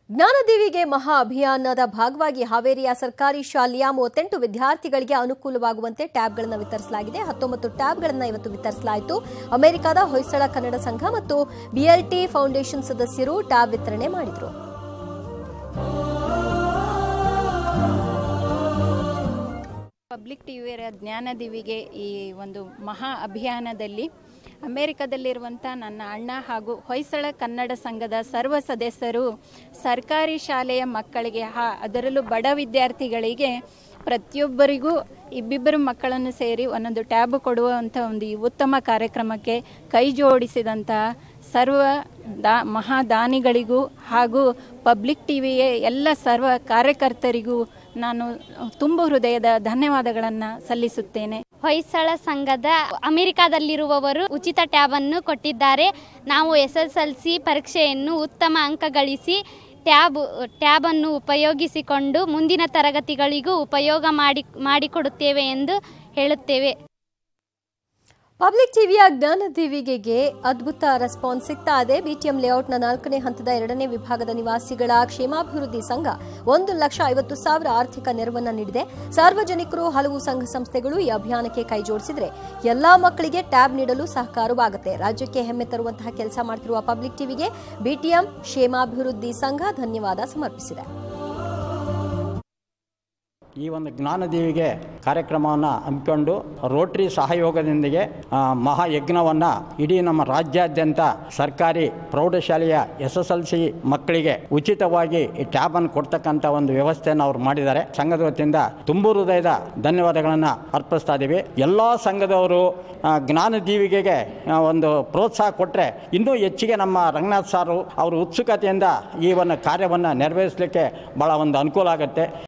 ಜ್ಞಾನದೇವಿಗೆ ಮಹಾ ಅಭಿಯಾನದ ಭಾಗವಾಗಿ ಹಾವೇರಿಯ ಸರ್ಕಾರಿ ಶಾಲೆಯ 38 ವಿದ್ಯಾರ್ಥಿಗಳಿಗೆ ಅನುಕೂಲವಾಗುವಂತೆ ಟ್ಯಾಬ್ಗಳನ್ನು ವಿತರಿಸಲಾಗಿದೆ. 19 ಟ್ಯಾಬ್ಗಳನ್ನು ಇವತ್ತು ವಿತರಿಸಲಾಯಿತು. ಅಮೆರಿಕದ ಹೊಯ್ಸಳ ಕನ್ನಡ ಸಂಘ ಮತ್ತು ಬಿಎಲ್ಟಿ ಫೌಂಡೇಶನ್ ಸದಸ್ಯರು ಟ್ಯಾಬ್ ವಿತರಣೆ ಮಾಡಿದರು. ಪಬ್ಲಿಕ್ ಟಿವಿಯ ಜ್ಞಾನದೇವಿಗೆ ಈ ಒಂದು ಮಹಾ ಅಭಿಯಾನದಲ್ಲಿ ಅಮೆರಿಕದಲ್ಲಿರುವಂಥ ನನ್ನ ಅಣ್ಣ ಹಾಗೂ ಹೊಯ್ಸಳ ಕನ್ನಡ ಸಂಘದ ಸರ್ವ ಸದಸ್ಯರು ಸರ್ಕಾರಿ ಶಾಲೆಯ ಮಕ್ಕಳಿಗೆ ಅದರಲ್ಲೂ ಬಡ ವಿದ್ಯಾರ್ಥಿಗಳಿಗೆ ಪ್ರತಿಯೊಬ್ಬರಿಗೂ ಇಬ್ಬಿಬ್ಬರು ಮಕ್ಕಳನ್ನು ಸೇರಿ ಒಂದೊಂದು ಟ್ಯಾಬ್ ಕೊಡುವಂಥ ಒಂದು ಉತ್ತಮ ಕಾರ್ಯಕ್ರಮಕ್ಕೆ ಕೈ ಜೋಡಿಸಿದಂತಹ ಸರ್ವ ಮಹಾದಾನಿಗಳಿಗೂ ಹಾಗೂ ಪಬ್ಲಿಕ್ ಟಿವಿಯ ಎಲ್ಲ ಸರ್ವ ಕಾರ್ಯಕರ್ತರಿಗೂ ನಾನು ತುಂಬ ಹೃದಯದ ಧನ್ಯವಾದಗಳನ್ನು ಸಲ್ಲಿಸುತ್ತೇನೆ. ಹೊಯ್ಸಳ ಸಂಘದ ಅಮೆರಿಕಾದಲ್ಲಿರುವವರು ಉಚಿತ ಟ್ಯಾಬನ್ನು ಕೊಟ್ಟಿದ್ದಾರೆ. ನಾವು SSLC ಪರೀಕ್ಷೆಯನ್ನು ಉತ್ತಮ ಅಂಕ ಗಳಿಸಿ ಟ್ಯಾಬನ್ನು ಉಪಯೋಗಿಸಿಕೊಂಡು ಮುಂದಿನ ತರಗತಿಗಳಿಗೂ ಉಪಯೋಗ ಮಾಡಿಕೊಡುತ್ತೇವೆ ಎಂದು ಹೇಳುತ್ತೇವೆ. ಪಬ್ಲಿಕ್ ಟಿವಿಯ ಜ್ಞಾನದೇವಿಗೆ ಅದ್ಭುತ ರೆಸ್ಪಾನ್ಸ್ ಸಿಗ್ತಾ ಇದೆ. ಬಿಟಿಎಂ ಲೇಔಟ್ನ 4ನೇ ಹಂತದ 2ನೇ ವಿಭಾಗದ ನಿವಾಸಿಗಳ ಕ್ಷೇಮಾಭಿವೃದ್ಧಿ ಸಂಘ 1,50,000 ಆರ್ಥಿಕ ನೆರವನ್ನು ನೀಡಿದೆ. ಸಾರ್ವಜನಿಕರು ಹಲವು ಸಂಘ ಸಂಸ್ಥೆಗಳು ಈ ಅಭಿಯಾನಕ್ಕೆ ಕೈ ಜೋಡಿಸಿದರೆ ಎಲ್ಲಾ ಮಕ್ಕಳಿಗೆ ಟ್ಯಾಬ್ ನೀಡಲು ಸಹಕಾರವಾಗುತ್ತೆ. ರಾಜ್ಯಕ್ಕೆ ಹೆಮ್ಮೆ ತರುವಂತಹ ಕೆಲಸ ಮಾಡ್ತಿರುವ ಪಬ್ಲಿಕ್ ಟಿವಿಗೆ ಬಿಟಿಎಂ ಕ್ಷೇಮಾಭಿವೃದ್ಧಿ ಸಂಘ ಧನ್ಯವಾದ ಸಮರ್ಪಿಸಿದೆ. ಈ ಒಂದು ಜ್ಞಾನದೇವಿಗೆ ಕಾರ್ಯಕ್ರಮವನ್ನು ಹಮ್ಮಿಕೊಂಡು ರೋಟರಿ ಸಹಯೋಗದೊಂದಿಗೆ ಮಹಾಯಜ್ಞವನ್ನು ಇಡೀ ನಮ್ಮ ರಾಜ್ಯಾದ್ಯಂತ ಸರ್ಕಾರಿ ಪ್ರೌಢಶಾಲೆಯ SSLC ಮಕ್ಕಳಿಗೆ ಉಚಿತವಾಗಿ ಈ ಟ್ಯಾಬನ್ನು ಕೊಡ್ತಕ್ಕಂಥ ಒಂದು ವ್ಯವಸ್ಥೆಯನ್ನು ಅವರು ಮಾಡಿದ್ದಾರೆ. ಸಂಘದ ವತಿಯಿಂದ ತುಂಬ ಹೃದಯದ ಧನ್ಯವಾದಗಳನ್ನು ಅರ್ಪಿಸ್ತಾ ಇದ್ದೀವಿ. ಎಲ್ಲ ಸಂಘದವರು ಜ್ಞಾನದೇವಿಗೆ ಒಂದು ಪ್ರೋತ್ಸಾಹ ಕೊಟ್ಟರೆ ಇನ್ನೂ ಹೆಚ್ಚಿಗೆ ನಮ್ಮ ರಂಗನಾಥ್ ಸಾರು ಅವರು ಉತ್ಸುಕತೆಯಿಂದ ಈ ಒಂದು ಕಾರ್ಯವನ್ನು ನೆರವೇರಿಸಲಿಕ್ಕೆ ಭಾಳ ಒಂದು ಅನುಕೂಲ ಆಗುತ್ತೆ.